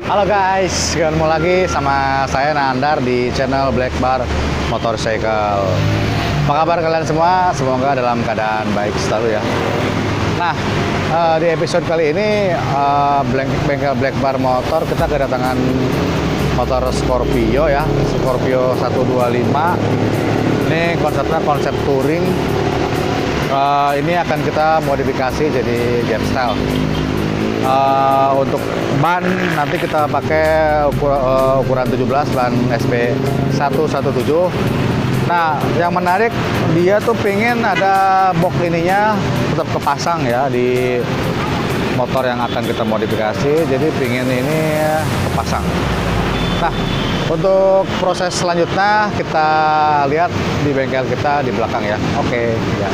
Halo guys, ketemu lagi sama saya Nandar di channel Black Bar Motorcycle. Apa kabar kalian semua? Semoga dalam keadaan baik selalu ya. Nah, di episode kali ini bengkel Black Bar Motor kita kedatangan motor Scorpio ya, Scorpio 125. Ini konsepnya konsep touring. Ini akan kita modifikasi jadi jet style. Untuk ban nanti kita pakai ukuran 17 ban SP 117. Nah, yang menarik dia tuh pengen ada box ininya tetap kepasang ya di motor yang akan kita modifikasi. Jadi pengen ini kepasang. Nah, untuk proses selanjutnya kita lihat di bengkel kita di belakang ya. Oke, ya.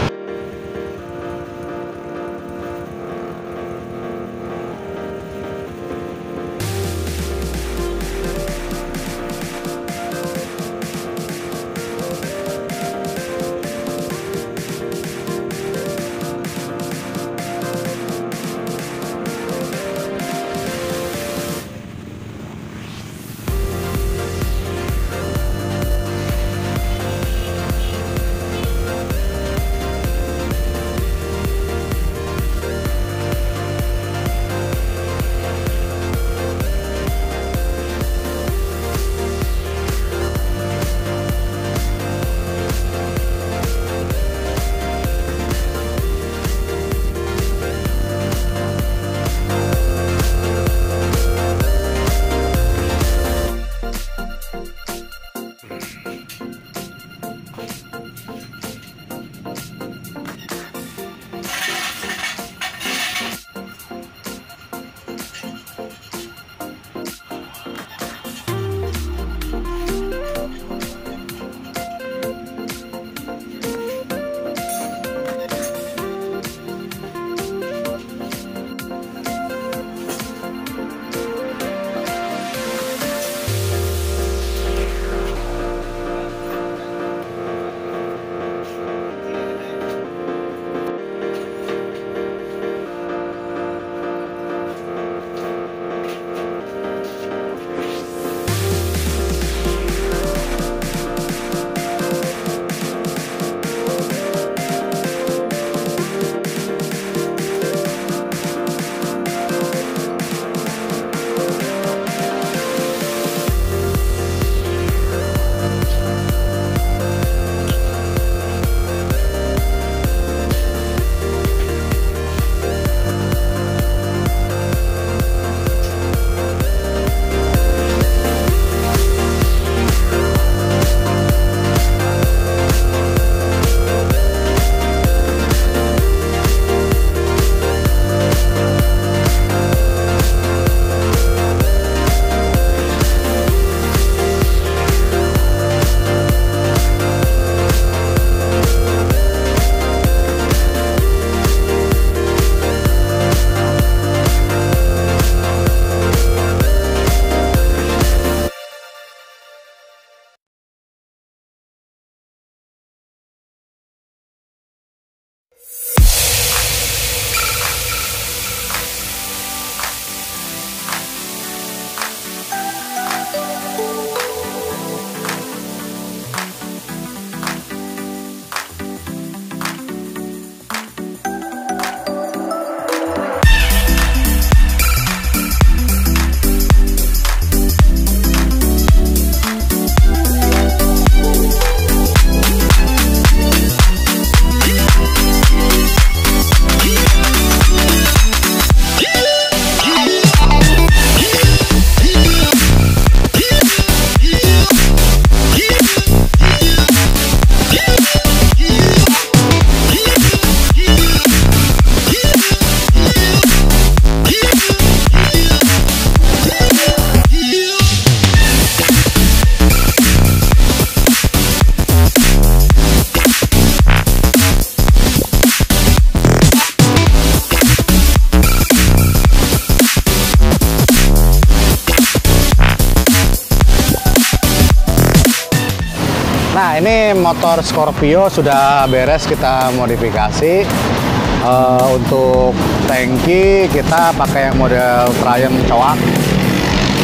Nah, ini motor Scorpio sudah beres kita modifikasi. Untuk tangki kita pakai yang model Triumph coak.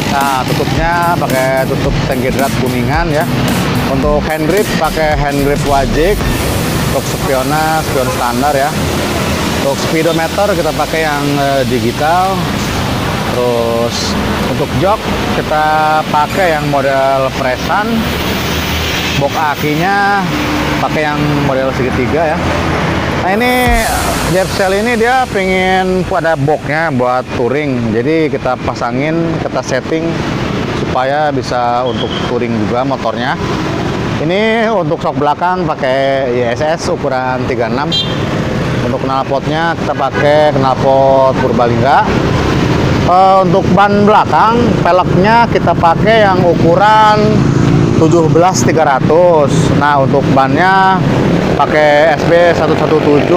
Nah, tutupnya pakai tutup tengkidrat kuningan ya. Untuk hand grip pakai hand grip wajik. Untuk spion standar ya. Untuk speedometer kita pakai yang digital. Terus untuk jok kita pakai yang model presan. Box akinya pakai yang model segitiga ya. Nah, ini Japsel ini dia pengen ada boxnya buat touring, jadi kita pasangin, kita setting supaya bisa untuk touring juga motornya. Ini untuk sok belakang pakai ISS ukuran 36. Untuk knalpotnya kita pakai knalpot Purbalingga. Untuk ban belakang peleknya kita pakai yang ukuran 17.300. Nah, untuk bannya pakai SB 117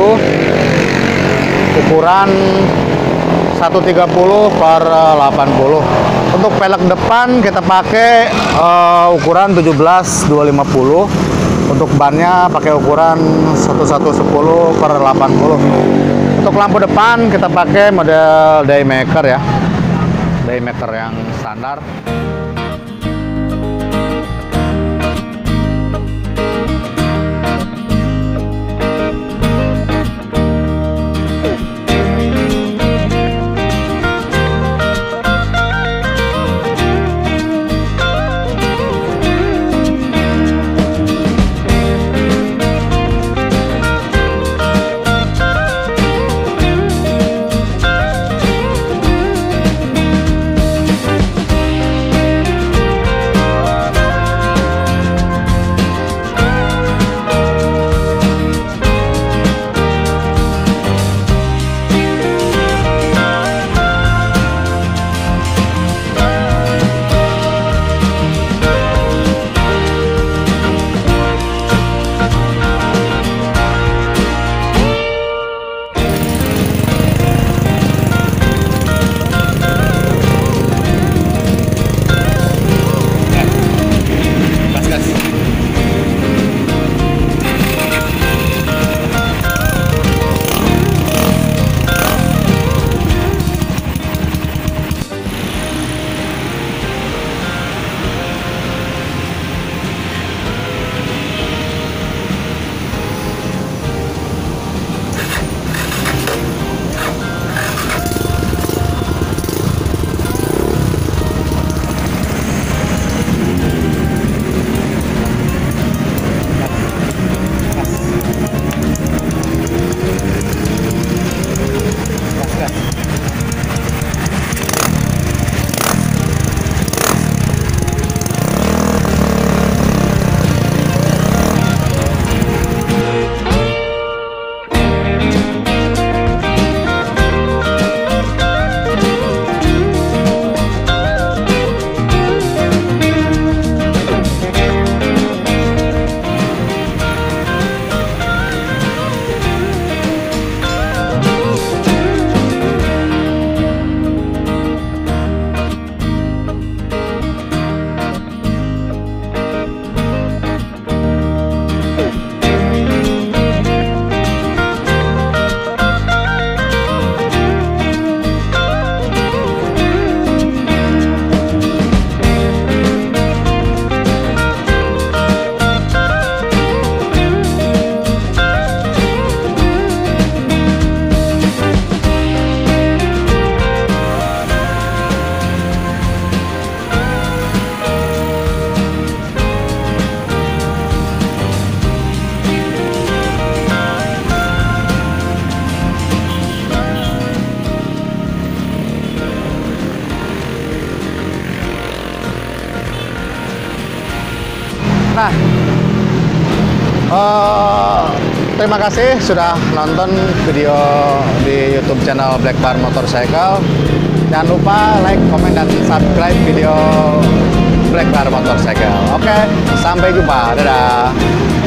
ukuran 130/80. Untuk pelek depan kita pakai ukuran 17.250. Untuk bannya pakai ukuran 1110/80. Untuk lampu depan kita pakai model Daymaker ya. Daymaker yang standar. Nah, terima kasih sudah nonton video di YouTube channel Black Bar Motorcycle. Jangan lupa like, komen, dan subscribe video Black Bar Motorcycle. Oke, sampai jumpa. Dadah.